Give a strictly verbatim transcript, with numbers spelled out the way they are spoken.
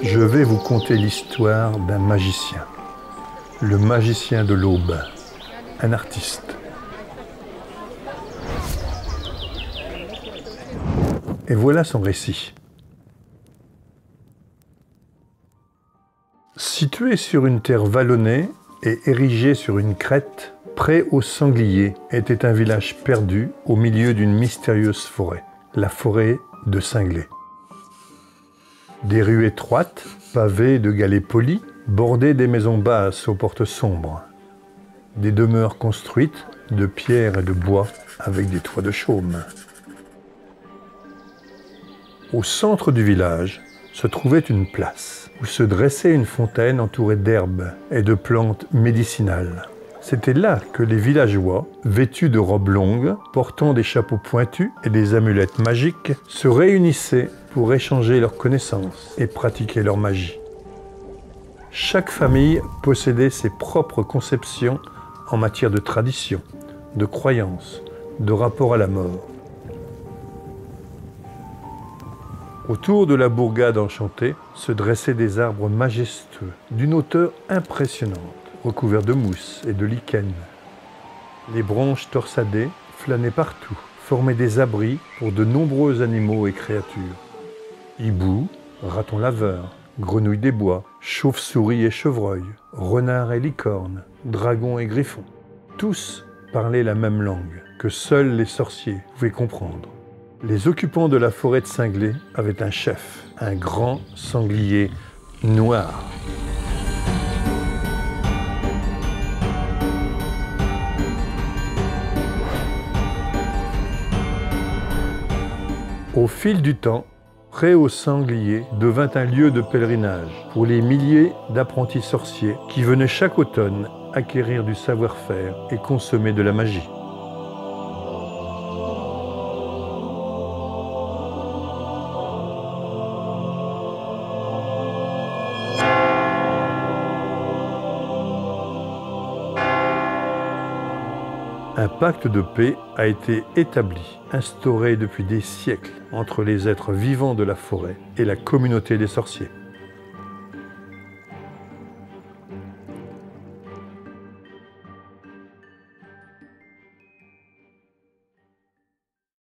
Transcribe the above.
Je vais vous conter l'histoire d'un magicien. Le magicien de l'aube, un artiste. Et voilà son récit. Situé sur une terre vallonnée et érigé sur une crête, près aux sangliers, était un village perdu au milieu d'une mystérieuse forêt, la forêt de Cinglé. Des rues étroites, pavées de galets polis, bordées des maisons basses aux portes sombres. Des demeures construites de pierre et de bois avec des toits de chaume. Au centre du village se trouvait une place où se dressait une fontaine entourée d'herbes et de plantes médicinales. C'était là que les villageois, vêtus de robes longues, portant des chapeaux pointus et des amulettes magiques, se réunissaient pour échanger leurs connaissances et pratiquer leur magie. Chaque famille possédait ses propres conceptions en matière de tradition, de croyances, de rapport à la mort. Autour de la bourgade enchantée se dressaient des arbres majestueux, d'une hauteur impressionnante, recouverts de mousse et de lichen. Les branches torsadées flânaient partout, formaient des abris pour de nombreux animaux et créatures. Hiboux, ratons laveurs, grenouilles des bois, chauves-souris et chevreuils, renards et licornes, dragons et griffons. Tous parlaient la même langue que seuls les sorciers pouvaient comprendre. Les occupants de la forêt de Cinglé avaient un chef, un grand sanglier noir. Au fil du temps, Près aux sangliers devint un lieu de pèlerinage pour les milliers d'apprentis sorciers qui venaient chaque automne acquérir du savoir-faire et consommer de la magie. Un pacte de paix a été établi, instauré depuis des siècles entre les êtres vivants de la forêt et la communauté des sorciers.